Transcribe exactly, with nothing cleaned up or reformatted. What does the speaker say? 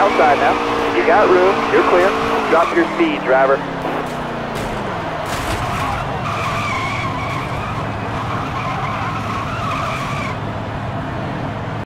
outside now. You got room. You're clear. Drop your speed, driver.